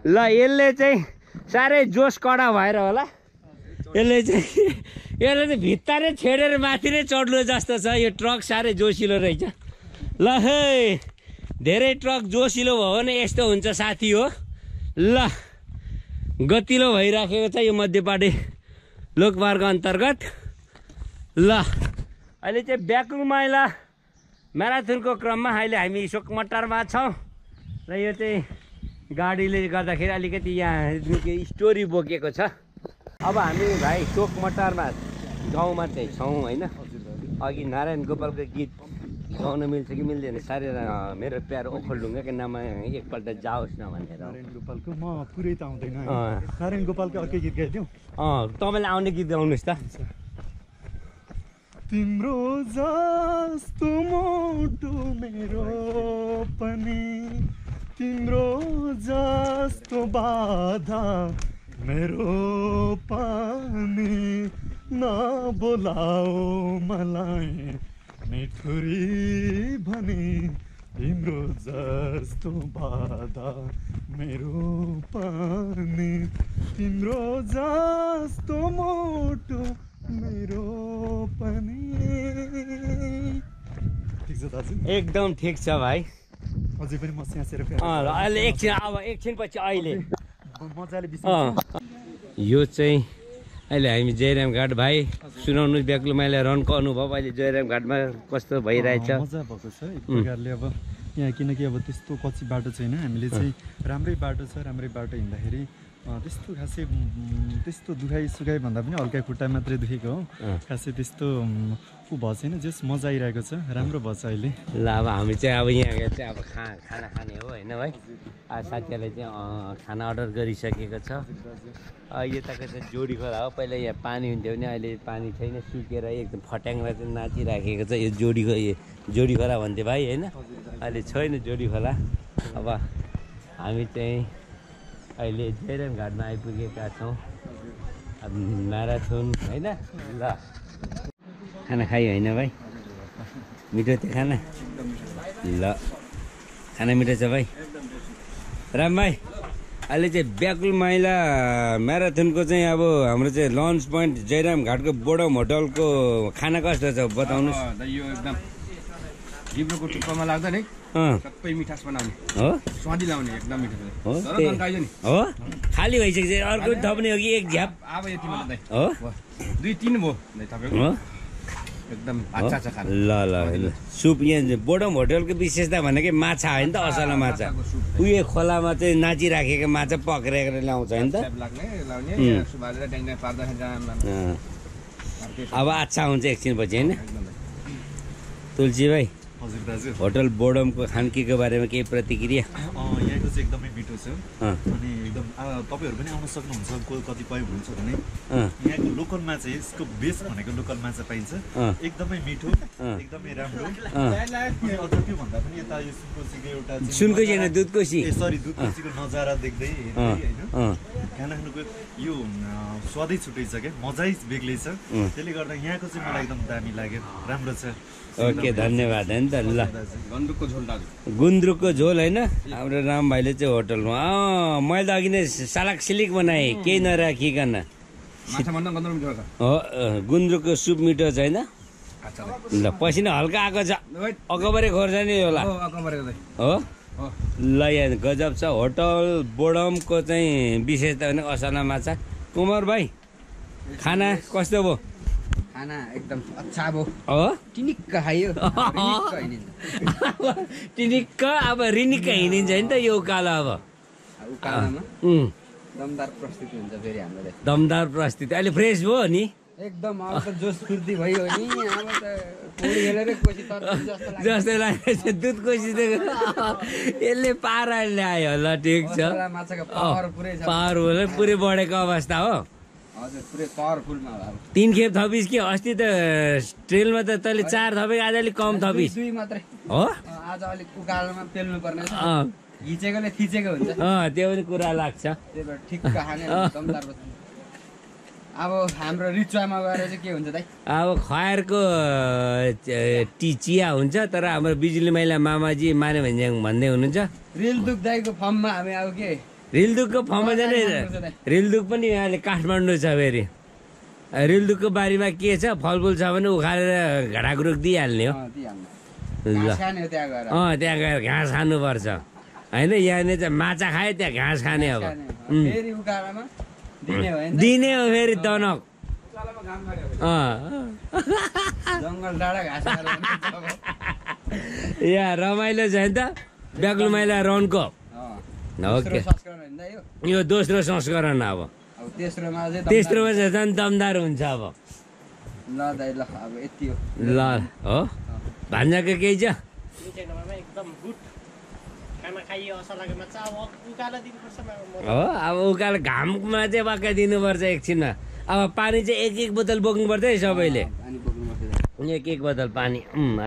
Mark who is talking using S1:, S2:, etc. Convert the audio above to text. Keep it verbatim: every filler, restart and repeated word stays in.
S1: ल यसले चाहिँ साह्रै जोस कडा भएर होला यसले चाहिँ यसले चाहिँ भित्तारै छेडेर माथि नै चढ्नु जस्तो छ यो ट्रक साह्रै जोसिलो रहेछ ल है धेरै ट्रक जोसिलो भयो भने यस्तो हुन्छ साथी हो ल गतिलो भइराखेको छ यो मध्यपाटी लोकमार्ग अन्तर्गत ल अहिले चाहिँ ब्याकुङ माइला म्याराथनको क्रममा अहिले हामी सोकमटारमा छौँ र यो चाहिँ गाडीले गर्दाखेरि अलिकति यहाँ स्टोरी बोकेको छ अब हामी भाइ सोकमटारमा गाउँमा चाहिँ छौँ होइन अघि नारायण गोपालको गीत गाउन मिल्छ कि मिल्दैन साह्रै मेरो प्यारो ओखलढुङ्गाको नाममा एकपल्ट जाओस् न भनेर
S2: नारायण गोपालको म पुरै त आउँदैन नारायण गोपालको अर्कै गीत गाइदिउँ
S1: अँ तपाईँले आउने गीत गाउनुहोस् त
S2: तिम्रो जस्तो मोटो मेरो पनि तिम्रो जस्तो बाधा मेरो पनि नबोलाऊ मलाई मिठुरी भने तिम्रो जस्तो बाधा मेरो पनि तिम्रो जस्तो मोटो मेरो पनि ठिक छ दाजु
S1: एकदम ठिक छ भाइ
S2: अझै पनि म स्यासेर
S1: अहिले एकछिन अब एकछिन पछि अहिले
S2: मजाले
S1: यो चाहिँ अहिले हामी जयराम घाट भाइ सुनाउनु ब्याकुङ माइला रनको अनुभव अहिले जयराम घाटमा कस्तो भइरहेछ
S2: मजा भएको छ एक प्रकारले अब यहाँ किनकि अब त्यस्तो कच्ची बाटो छैन हामीले चाहिँ राम्रै बाटो छ राम्रै बाटो हिँड्दाखेरि त्यस्तो खासै त्यस्तो दुखाइ सुखाइ भन्दा पनि हल्का खुट्टा मात्रै दुखेको हो खासै त्यस्तो ऊ भएको छैन जस मजा आइरहेको छ राम्रो भएको छ अहिले
S1: ल अब हामी चाहिँ अब यहाँ चाहिँ अब खा खाना खाने हो होइन भाइ साथीहरूले चाहिँ खाना अर्डर गरिसकेको छ यताको चाहिँ जोडी खोला हो पहिला यहाँ पानी हुन्थ्यो भने अहिले पानी छैन सुकेर एकदम फट्याङ्ग्रा चाहिँ नाचिराखेको छ यो जोडी जोडी खोला भन्थ्यो भाइ होइन अहिले छैन जोडी खोला अब हामी चाहिँ अहिले जयराम घाटमा आइपुगेका छौँ अब म्याराथन होइन ल खाना खायो होइन भाइ मिठो थियो खाना ल खाना मिठो छ भाइ राम भाइ अहिले चाहिँ ब्याकुङ माइला म्याराथनको चाहिँ अब हाम्रो चाहिँ लन्च पोइन्ट जयराम घाटको बोडम होटलको खाना कस्तो छ बताउनुहोस्
S3: यो एकदम जिब्रोको टुप्पामा लाग्दा नि सबै मिठास बनाउने
S1: हो
S3: स्वादी लाउने एकदम मिठो
S1: हो
S3: नि
S1: हो खाली भइसक्यो अर्को थप्ने हो कि एक झ्याप
S3: अब यति मात्रै
S1: हो
S3: दुई तिन भयो तपाईँको
S1: हो
S3: एकदम अच्छा छ खाना
S1: ल ल सुप यहाँ बोडम होटलको विशेषता भनेकै माछा होइन त असला माछा उयो खोलामा चाहिँ नाचिराखेको माछा पक्रेर ल्याउँछ होइन त अब अच्छा हुन्छ एकछिन पछि होइन तुलसी भाइ
S2: हजुर दाजु
S1: होटल बोडमको खानकीको बारेमा केही प्रतिक्रिया
S2: यहाँको चाहिँ एकदमै मिठो छ अनि एकदम तपाईँहरू पनि आउन सक्नुहुन्छ कोही कतिपय हुन्छ भने यहाँको लोकल माछा यसको बेस भनेको लोकल माछा पाइन्छ एकदमै मिठो एकदमै राम्रो अझ त्यो भन्दा पनि यता यो सुनकोसीको एउटा
S1: सुनकोसी होइन दुधकोसी
S2: ए सरी दुधकोसीको नजारा देख्दै होइन खाना खानुको यो स्वादै छुट्टै छ क्या मजै बेग्लै छ त्यसले गर्दा यहाँको चाहिँ मलाई एकदम दामी लाग्यो राम्रो छ
S1: ओके धन्यवाद होइन त ल
S3: गुन्द्रुकको झोल दाजु
S1: गुन्द्रुकको झोल होइन हाम्रो राम भाइले चाहिँ होटलमा अँ मैले त अघि नै सालाक सिलिक बनाएँ केही नराखिकन हो गुन्द्रुकको सुप मिठो छ होइन ल पसिना हल्का आएको छ अकबरे खोर्सानी होला हो ल यहाँ गजब छ होटल बोडमको चाहिँ विशेषता भने असला माछा कुमार भाइ खाना कस्तो भयो
S3: खाना एकदम अच्छा भयो
S1: हो
S3: टिनिक्क खायो
S1: टिनिक्क अब रिनिक्क हिँडिन्छ नि त यो उकालो अब
S3: दमदार प्रस्तुति हुन्छ फेरि हाम्रो
S1: दमदार प्रस्तुति अहिले फ्रेस भयो नि
S3: एकदम अब त जोस फुर्ती भयो नि अब त कोडी हेलेरै कोसी तर
S1: जस्तो लाग्छ दुध कोसी यसले पारा ल्यायो ल ठिक छ
S3: माछाको पावर पुरै छ
S1: पावर पुरै बढेको अवस्था हो
S3: हजुर पुरै पावरफुलमा होला
S1: तीन खेप थपिस कि अस्ति त ट्रेलमा त तैँले चार थपे आज अलिक कम थपिस
S3: दुई मात्रै
S1: हो
S3: आज अलिक उकालोमा पेल्नु पर्ने घिचेकोले थिचेको हुन्छ
S1: अँ त्यो पनि कुरा लाग्छ
S3: त्यही भएर ठिक्क खाने दमदार अब हाम्रो रिचुवामा गएर चाहिँ के हुन्छ दाइ
S1: अब खयरको टी चिया हुन्छ तर हाम्रो बिजुली मैला मामाजी माने भन्ज्याङ भन्दै हुनुहुन्छ
S3: रेल दुख दाइको फर्ममा हामी अब के
S1: रिलदुकको फर्ममा जाने रिलदुक पनि अहिले काठमाडौँ छ फेरि रिलदुकको बारीमा के छ फलफुल छ भने उखालेर घडाकुरुक दिइहाल्ने हो
S3: अँ, दिइहाल्नु।
S1: ल
S3: घाँस खाने हो त्यहाँ गएर
S1: अँ त्यहाँ गएर घाँस खानुपर्छ होइन यहाँनिर चाहिँ माछा खायो त्यहाँ घाँस खाने अब
S3: खाने।
S1: उम्,
S3: फेरि उकालोमा दिने हो होइन
S1: दिने हो फेरि दनक
S3: उकालोमा घाम खाने हो।
S1: अँ
S3: जङ्गल डाँडा घाँस खाएर हुन्छ अब।
S1: यहाँ रमाइलो छ नि त बेग्लुमाइला रनको
S3: अँ।
S1: ओके
S3: दोस्रो संस्करण होइन त यो
S1: यो दोस्रो संस्करण अब
S3: अब तेस्रोमा अझै दमदार-
S1: तेस्रोमा चाहिँ झन् दमदार हुन्छ अब
S3: ल दाइ ल अब यति हो
S1: ल हो भान्जाको केही छ
S4: यो छैन मामा एकदम गुड खाना खाइयो असर लागेमा चाहिँ अब उकालो दिनुपर्छ मामा म
S1: हो अब उकालो घाममा चाहिँ वाक्कै दिनुपर्छ एकछिनमा अब पानी चाहिँ एक एक बोतल बोक्नुपर्छ है सबैले
S3: पानी बोक्नु पर्छ
S1: एक एक बोतल पानी उम्,